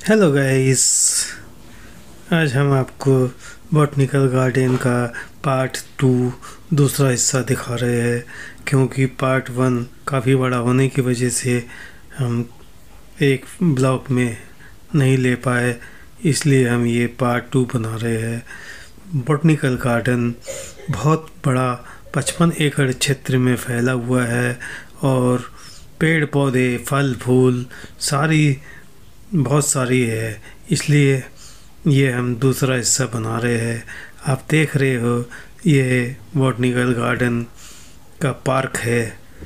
Hello guys. आज हम आपको बॉटनिकल गार्डन का पार्ट टू दूसरा हिस्सा दिखा रहे हैं, क्योंकि पार्ट वन काफ़ी बड़ा होने की वजह से हम एक ब्लॉक में नहीं ले पाए, इसलिए हम ये पार्ट टू बना रहे हैं। बॉटनिकल गार्डन बहुत बड़ा 55 एकड़ क्षेत्र में फैला हुआ है और पेड़ पौधे फल फूल बहुत सारी है, इसलिए ये हम दूसरा हिस्सा बना रहे हैं। आप देख रहे हो ये बॉटनिकल गार्डन का पार्क है।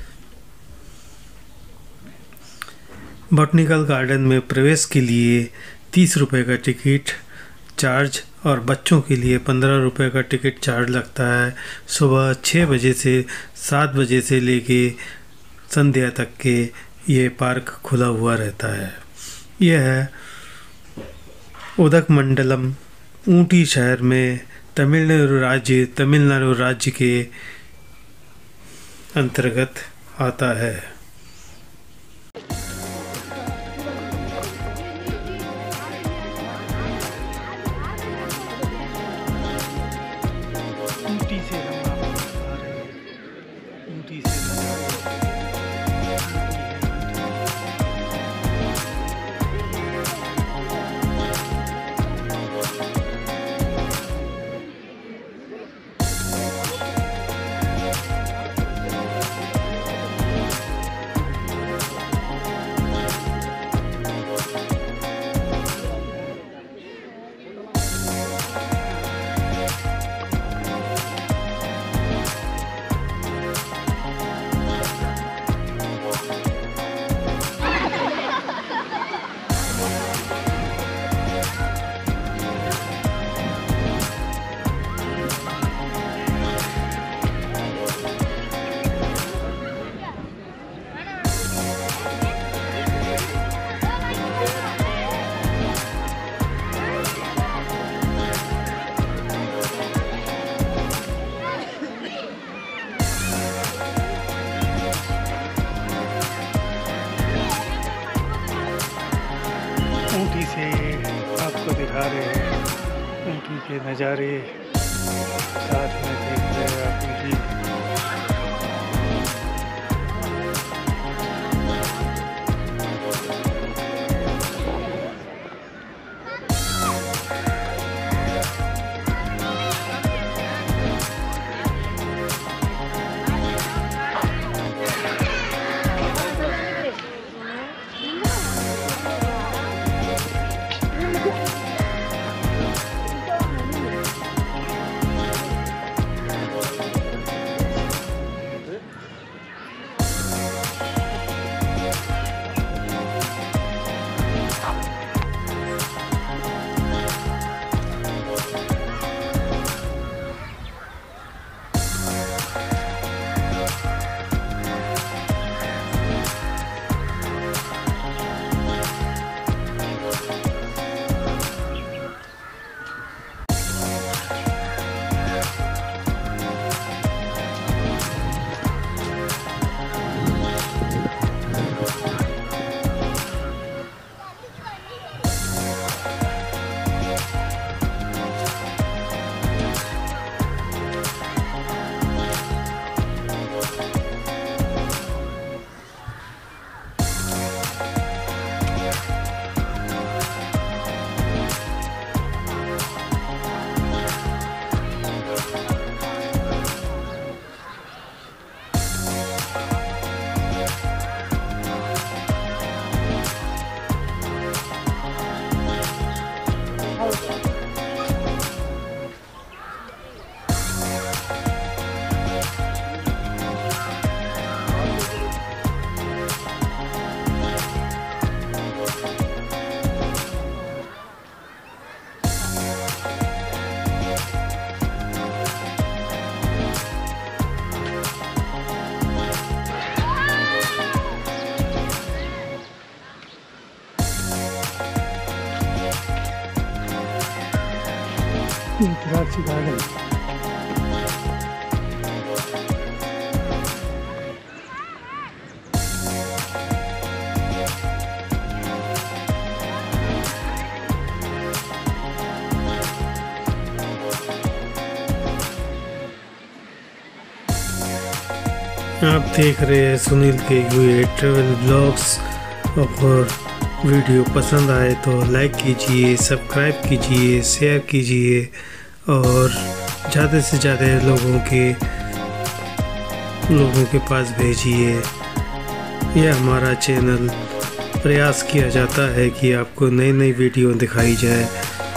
बॉटनिकल गार्डन में प्रवेश के लिए 30 रुपये का टिकट चार्ज और बच्चों के लिए 15 रुपये का टिकट चार्ज लगता है। सुबह 6 बजे से 7 बजे से लेके संध्या तक के ये पार्क खुला हुआ रहता है। यह है उदकमंडलम, ऊटी शहर में तमिलनाडु राज्य के अंतर्गत आता है। ऊटी से हम आपको दिखा रहे हैं। ऊटी से ऊटी से आपको दिखा रहे हैं ऊटी के नज़ारे, साथ में देख रहे हैं आप ऊटी। द्राक्षी गार्डन। आप देख रहे हैं सुनील के हुए ट्रैवल ब्लॉग्स। और वीडियो पसंद आए तो लाइक कीजिए, सब्सक्राइब कीजिए, शेयर कीजिए और ज़्यादा से ज़्यादा लोगों के पास भेजिए। यह हमारा चैनल प्रयास किया जाता है कि आपको नई नई वीडियो दिखाई जाए।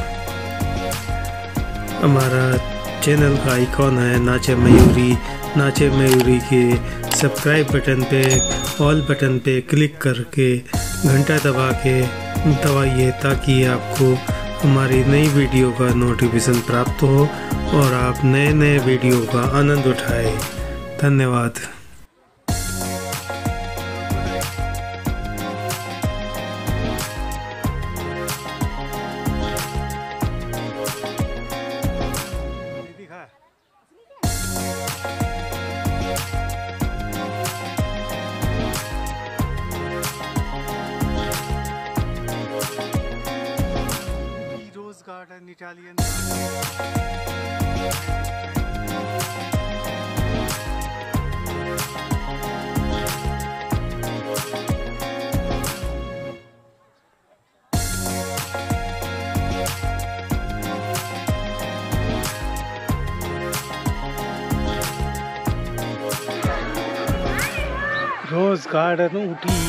हमारा चैनल का आइकॉन है नाचे मयूरी। नाचे मयूरी के सब्सक्राइब बटन पे, ऑल बटन पे क्लिक करके घंटा दबाइए ताकि आपको हमारी नई वीडियो का नोटिफिकेशन प्राप्त हो और आप नए नए वीडियो का आनंद उठाएं। धन्यवाद। Garden Italian rose garden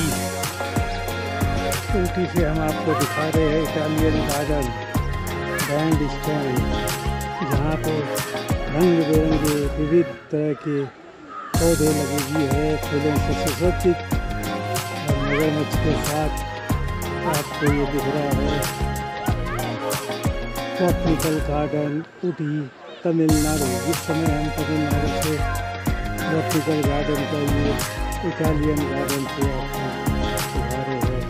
Ooty से हम आपको दिखा रहे हैं इटालियन गार्डन बैंड स्टैंड, जहाँ पर रंग बिरंगे विविध तरह के पौधे लगे हुए हैं, फूलों से सुसज्जित और मगरमच्छ के साथ आपको ये दिख रहा है बॉटनिकल गार्डन ऊटी तमिलनाडु। जिस समय हम तमिलनाडु से बॉटनिकल गार्डन का ये इटालियन गार्डन से आपको दिखा रहे हैं।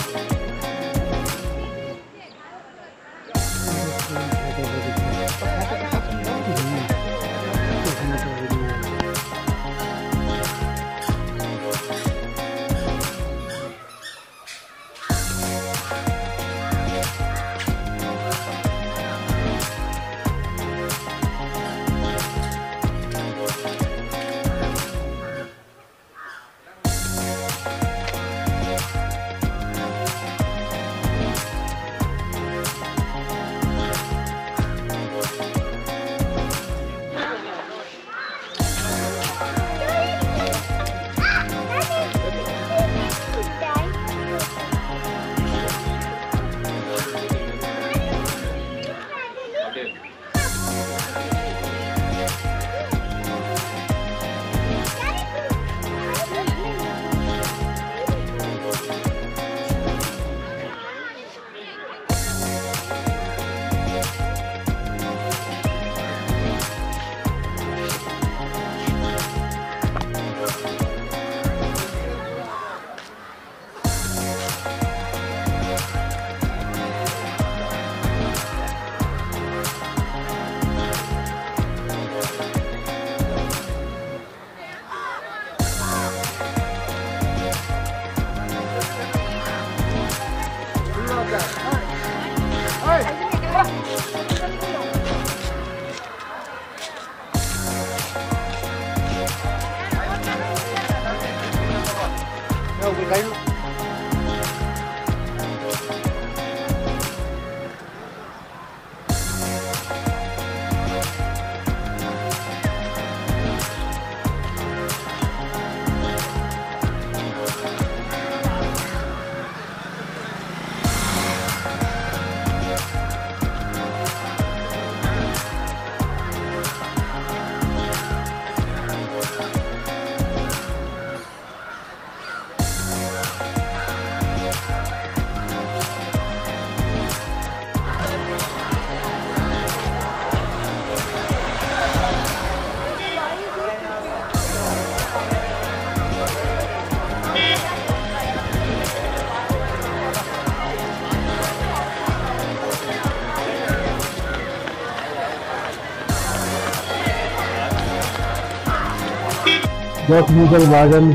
बॉटनिकल गार्डन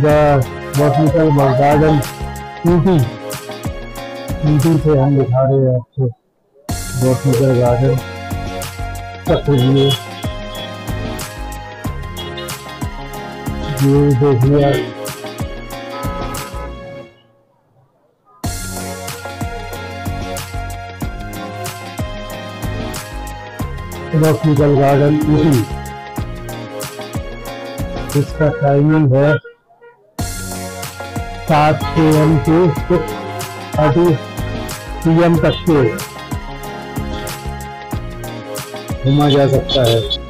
ऊटी से हम दिखा रहे हैं आपको बॉटनिकल गार्डन ये देखिए बॉटनिकल गार्डन ऊटी। इसका टाइमिंग है 7 AM से 6:30 PM तक के घूमा जा सकता है।